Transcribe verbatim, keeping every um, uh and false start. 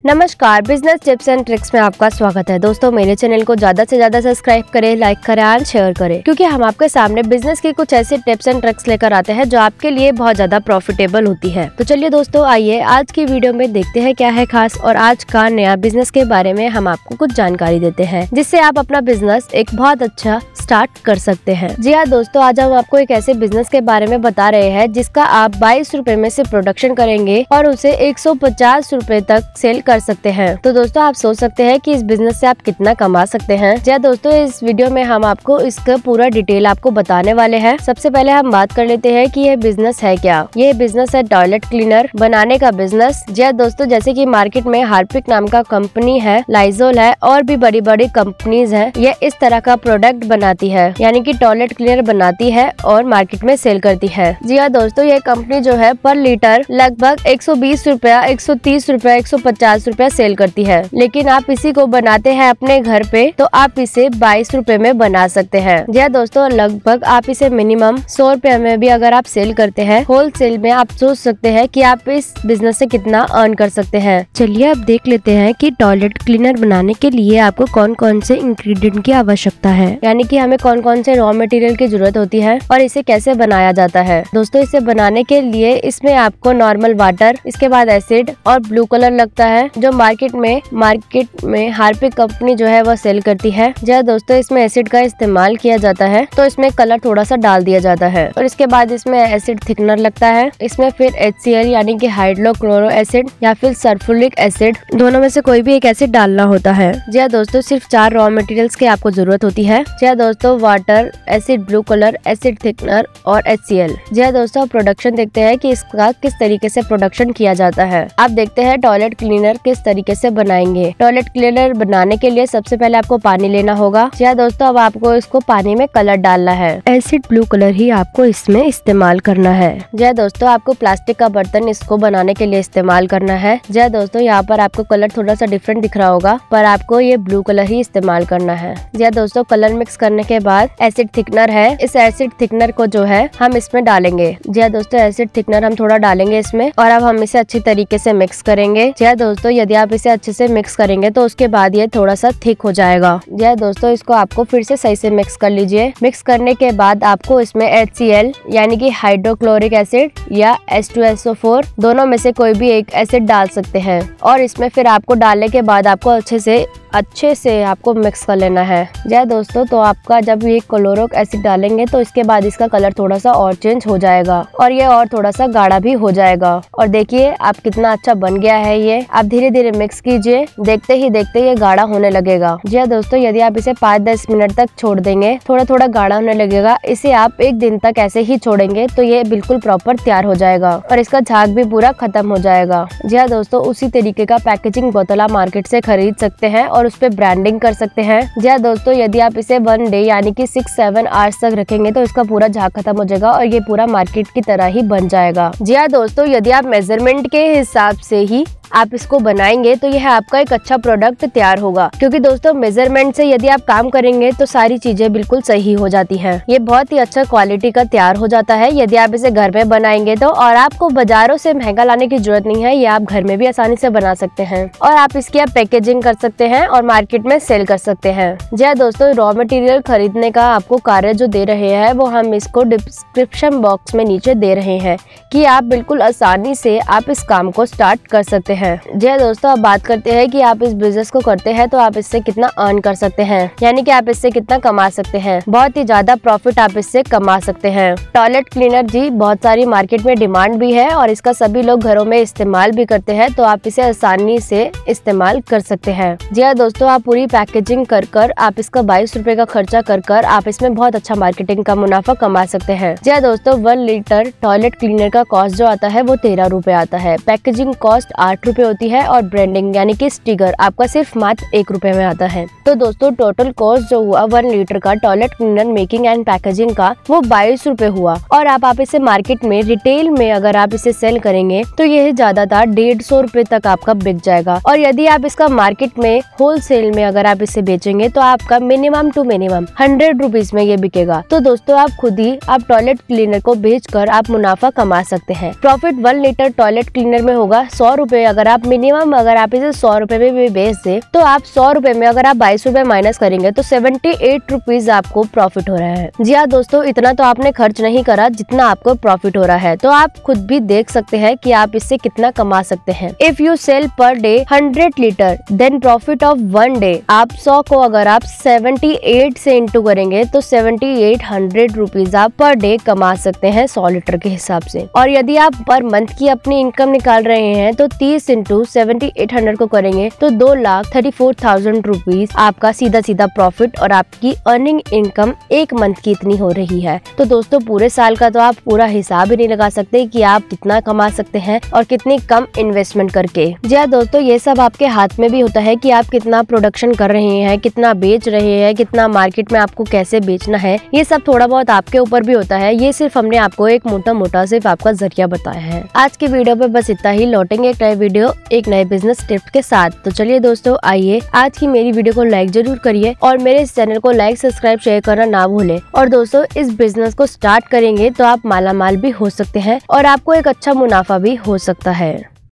नमस्कार, business tips and tricks में आपका स्वागत है। दोस्तों, मेरे चैनल को ज्यादा से ज्यादा सब्सक्राइब करें, लाइक करें एंड शेयर करें, क्योंकि हम आपके सामने बिजनेस की कुछ ऐसे टिप्स एंड ट्रिक्स लेकर आते हैं जो आपके लिए बहुत ज्यादा प्रॉफिटेबल होती है। तो चलिए दोस्तों, आइए आज की वीडियो में देखते हैं क्या है खास, और आज का नया बिजनेस के बारे में हम आपको कुछ जानकारी देते हैं, जिससे आप अपना बिजनेस एक बहुत अच्छा स्टार्ट कर सकते हैं। जी हाँ दोस्तों, आज हम आपको एक ऐसे बिजनेस के बारे में बता रहे हैं जिसका आप बाईस रूपए में से प्रोडक्शन करेंगे और उसे एक सौ पचास रूपए तक सेल कर सकते हैं। तो दोस्तों, आप सोच सकते हैं कि इस बिजनेस से आप कितना कमा सकते हैं। जी हाँ दोस्तों, इस वीडियो में हम आपको इसका पूरा डिटेल आपको बताने वाले हैं। सबसे पहले हम बात कर लेते हैं कि यह बिजनेस है क्या। यह बिजनेस है टॉयलेट क्लीनर बनाने का बिजनेस। जी हाँ दोस्तों, जैसे कि मार्केट में हार्पिक नाम का कंपनी है, लाइजोल है और भी बड़ी बड़ी कंपनीज है, यह इस तरह का प्रोडक्ट बनाती है, यानी कि टॉयलेट क्लीनर बनाती है और मार्केट में सेल करती है। जी हाँ दोस्तों, यह कंपनी जो है पर लीटर लगभग एक सौ बीस रूपया, एक सौ तीस रूपया, एक सौ पचास रूपया सेल करती है। लेकिन आप इसी को बनाते हैं अपने घर पे, तो आप इसे बाईस रूपए में बना सकते हैं। जी हाँ दोस्तों, लगभग आप इसे मिनिमम सौ रूपये में भी अगर आप सेल करते हैं होलसेल में, आप सोच सकते हैं कि आप इस बिजनेस से कितना अर्न कर सकते हैं। चलिए अब देख लेते हैं कि टॉयलेट क्लीनर बनाने के लिए आपको कौन कौन से इंग्रेडिएंट की आवश्यकता है, यानी कि हमें कौन कौन से रॉ मटेरियल की जरूरत होती है और इसे कैसे बनाया जाता है। दोस्तों, इसे बनाने के लिए इसमें आपको नॉर्मल वाटर, इसके बाद एसिड और ब्लू कलर लगता है, जो मार्केट में मार्केट में हार्पिक कंपनी जो है वो सेल करती है। जी दोस्तों, इसमें एसिड का इस्तेमाल किया जाता है, तो इसमें कलर थोड़ा सा डाल दिया जाता है। और इसके बाद इसमें एसिड थिकनर लगता है। इसमें फिर एच सी एल यानी कि हाइड्रोक्लोरो एसिड या फिर सल्फ्यूरिक एसिड, दोनों में से कोई भी एक एसिड डालना होता है। जी दोस्तों, सिर्फ चार रॉ मटेरियल्स की आपको जरूरत होती है। जी दोस्तों, water, acid blue colour, acid thickener और एच सी एल। जी दोस्तों, प्रोडक्शन देखते हैं कि इसका किस तरीके से प्रोडक्शन किया जाता है। आप देखते हैं टॉयलेट क्लीनर किस तरीके से बनाएंगे। टॉयलेट क्लीनर बनाने के लिए सबसे पहले आपको पानी लेना होगा। जी दोस्तों, अब आपको इसको पानी में कलर डालना है। एसिड ब्लू कलर ही आपको इसमें इस्तेमाल करना है। जी दोस्तों, आपको प्लास्टिक का बर्तन इसको बनाने के लिए इस्तेमाल करना है। जी दोस्तों, यहाँ पर आपको कलर थोड़ा सा डिफरेंट दिख रहा होगा, पर आपको ये ब्लू कलर ही इस्तेमाल करना है। जी दोस्तों, कलर मिक्स करने के बाद एसिड थिकनर है, इस एसिड थिकनर को जो है हम इसमें डालेंगे। जी दोस्तों, एसिड थिकनर हम थोड़ा डालेंगे इसमें और अब हम इसे अच्छी तरीके से मिक्स करेंगे। जी दोस्तों, यदि आप इसे अच्छे से मिक्स करेंगे तो उसके बाद ये थोड़ा सा थिक हो जाएगा। जी दोस्तों, इसको आपको फिर से सही से मिक्स कर लीजिए। मिक्स करने के बाद आपको इसमें एच सी एल यानी कि हाइड्रोक्लोरिक एसिड या H two S O four, दोनों में से कोई भी एक एसिड डाल सकते हैं। और इसमें फिर आपको डालने के बाद आपको अच्छे से अच्छे से आपको मिक्स कर लेना है। जय दोस्तों, तो आपका जब ये क्लोरिक एसिड डालेंगे तो इसके बाद इसका कलर थोड़ा सा और चेंज हो जाएगा और ये और थोड़ा सा गाढ़ा भी हो जाएगा। और देखिए आप कितना अच्छा बन गया है ये। आप धीरे धीरे मिक्स कीजिए, देखते ही देखते ये गाढ़ा होने लगेगा। जी दोस्तों, यदि आप इसे पाँच दस मिनट तक छोड़ देंगे, थोड़ा थोड़ा गाढ़ा होने लगेगा। इसे आप एक दिन तक ऐसे ही छोड़ेंगे तो ये बिल्कुल प्रॉपर तैयार हो जाएगा और इसका झाग भी पूरा खत्म हो जाएगा। जी दोस्तों, उसी तरीके का पैकेजिंग बोतल आप मार्केट से खरीद सकते हैं और उस पे ब्रांडिंग कर सकते हैं। जी दोस्तों, यदि आप इसे वन डे यानी कि सिक्स सेवन आवर्स तक रखेंगे तो इसका पूरा झाग खत्म हो जाएगा और ये पूरा मार्केट की तरह ही बन जाएगा। जी दोस्तों, यदि आप मेजरमेंट के हिसाब से ही आप इसको बनाएंगे तो यह आपका एक अच्छा प्रोडक्ट तैयार होगा, क्योंकि दोस्तों मेजरमेंट से यदि आप काम करेंगे तो सारी चीजें बिल्कुल सही हो जाती हैं। ये बहुत ही अच्छा क्वालिटी का तैयार हो जाता है यदि आप इसे घर में बनाएंगे तो, और आपको बाजारों से महंगा लाने की जरूरत नहीं है। ये आप घर में भी आसानी से बना सकते हैं और आप इसकी आप पैकेजिंग कर सकते हैं और मार्केट में सेल कर सकते हैं। जी दोस्तों, रॉ मटेरियल खरीदने का आपको कार्य जो दे रहे हैं वो हम इसको डिस्क्रिप्शन बॉक्स में नीचे दे रहे हैं कि आप बिल्कुल आसानी से आप इस काम को स्टार्ट कर सकते हैं। जी दोस्तों, अब बात करते हैं कि आप इस बिजनेस को करते हैं तो आप इससे कितना अर्न कर सकते हैं, यानी कि आप इससे कितना कमा सकते हैं। बहुत ही ज्यादा प्रॉफिट आप इससे कमा सकते हैं। टॉयलेट क्लीनर जी बहुत सारी मार्केट में डिमांड भी है और इसका सभी लोग घरों में इस्तेमाल भी करते हैं, तो आप इसे आसानी से इस्तेमाल कर सकते हैं। जी दोस्तों, आप पूरी पैकेजिंग कर कर आप इसका बाईस रूपए का खर्चा कर कर आप इसमें बहुत अच्छा मार्केटिंग का मुनाफा कमा सकते हैं। जी दोस्तों, वन लीटर टॉयलेट क्लीनर का कॉस्ट जो आता है वो तेरह रूपए आता है। पैकेजिंग कॉस्ट आठ रूपए होती है और ब्रांडिंग यानी कि स्टिकर आपका सिर्फ मात्र एक रुपए में आता है। तो दोस्तों, टोटल कॉस्ट जो हुआ वन लीटर का toilet cleaner making and packaging का वो बाईस रूपए हुआ। और आप, आप इसे मार्केट में रिटेल में अगर आप इसे सेल करेंगे तो यह ज्यादातर डेढ़ सौ रूपए तक आपका बिक जाएगा। और यदि आप इसका मार्केट में होलसेल में अगर आप इसे बेचेंगे तो आपका minimum to minimum hundred rupees में ये बिकेगा। तो दोस्तों, आप खुद ही आप टॉयलेट क्लीनर को बेच कर आप मुनाफा कमा सकते हैं। Profit one litre toilet cleaner में होगा सौ रूपए अगर आप मिनिमम अगर आप इसे सौ रुपए में भी बेच दे तो आप सौ रुपए में अगर आप बाईस रुपए माइनस करेंगे तो सेवेंटी एट रुपीज आपको प्रॉफिट हो रहा है। जी हाँ दोस्तों, इतना तो आपने खर्च नहीं करा जितना आपको प्रॉफिट हो रहा है। तो आप खुद भी देख सकते हैं कि आप इससे कितना कमा सकते हैं। If you sell per day hundred litre then profit of one day, आप सौ को अगर आप सेवेंटी एट से इंटू करेंगे तो सेवेंटी एट हंड्रेड रुपीज आप पर डे कमा सकते हैं सौ लीटर के हिसाब से। और यदि आप पर मंथ की अपनी इनकम निकाल रहे हैं तो तीस इंटू सेवेंटी एट हंड्रेड को करेंगे तो दो lakh thirty four thousand rupees आपका सीधा सीधा प्रॉफिट और आपकी अर्निंग इनकम एक मंथ की इतनी हो रही है। तो दोस्तों पूरे साल का तो आप पूरा हिसाब ही नहीं लगा सकते कि आप कितना कमा सकते हैं और कितनी कम इन्वेस्टमेंट करके। जी हाँ दोस्तों, ये सब आपके हाथ में भी होता है कि आप कितना प्रोडक्शन कर रहे हैं, कितना बेच रहे हैं, कितना मार्केट में आपको कैसे बेचना है, ये सब थोड़ा बहुत आपके ऊपर भी होता है। ये सिर्फ हमने आपको एक मोटा मोटा सिर्फ आपका जरिया बताया है। आज की वीडियो पे बस इतना ही। लौटेंगे एक नए वीडियो एक नए बिजनेस टिप्स के साथ। तो चलिए दोस्तों, आइए आज की मेरी वीडियो को लाइक जरूर करिए और मेरे इस चैनल को लाइक सब्सक्राइब शेयर करना ना भूलें। और दोस्तों, इस बिजनेस को स्टार्ट करेंगे तो आप मालामाल भी हो सकते हैं और आपको एक अच्छा मुनाफा भी हो सकता है।